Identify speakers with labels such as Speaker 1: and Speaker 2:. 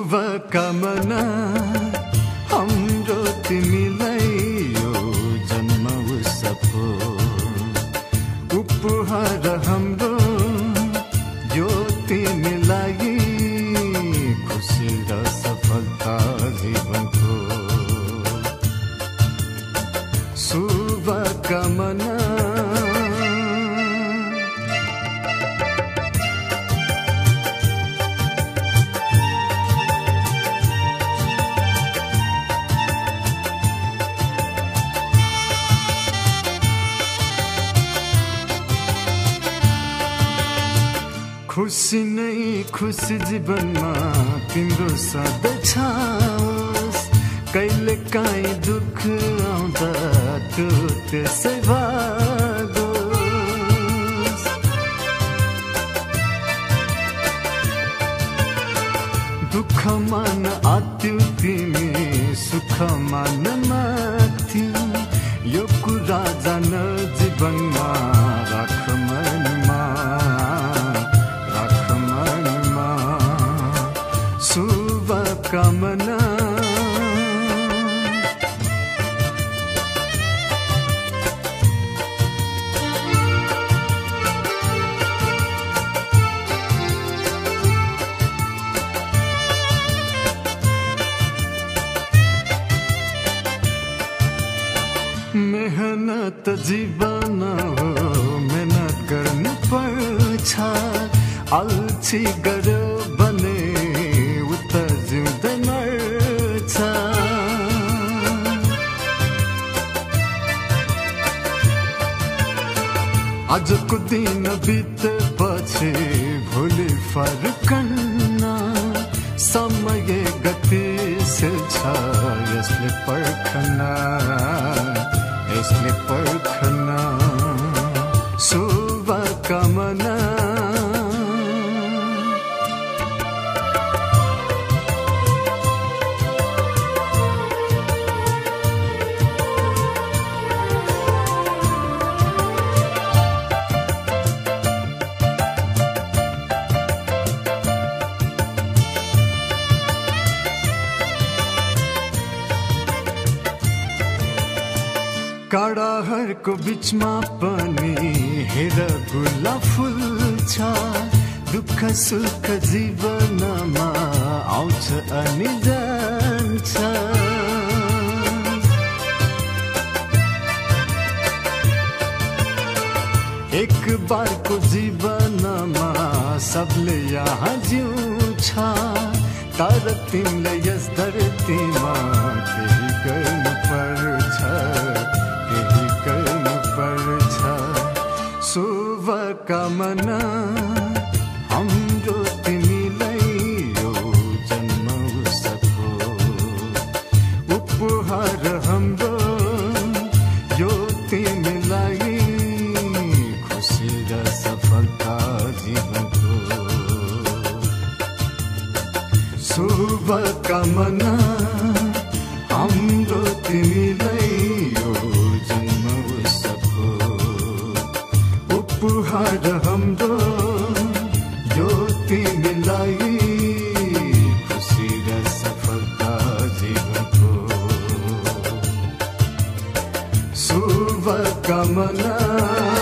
Speaker 1: शुभकामना हाम्रो तिमीलाई यो जन्म उसको उपहार हाम्रो यो तिमीलाई खुसी र सफलता जीवनको शुभकामना। खुसी नै खुसी जीवनमा तिम्रो सधैँ छाओस्, कहिले काहीँ दुःख आउँदा त्यो त्यसै भागोस्। दुःखमा नआत्यौ तिमी सुखमा नमाग्थ्यौ, यो कुरा जान जीवनमा राख मनमा शुभकामना। मेहनत जीवन हो, मेहनत गर्नु पर्छ, अल्छी गर्यो भने जिउँदै मर्छ। आजको दिन बितेपछि भोलि फर्कन्न, समय गतिशील छ यसले पर्खन शुभकामना। काँडाहरूको बिचमा पनि हेर गुलाब फुल्छ, दुःख सुख जीवनमा आउँछ अनि जान्छ। एक बारको जीवनमा सबले यहाँ जिउँछ, तर तिमीले यस धरतीमा केही गर्नु पर्छ, शुभकामना। हाम्रो तिमीलाई यो जन्म उसको उपहार हाम्रो यो तिमीलाई खुसी र सफलता जीवनको शुभकामना। हाम्रो तिमीलाई यो जन्म उसको उपहार हाम्रो यो तिमीलाई खुसी र सफलता जीवनको शुभकामना।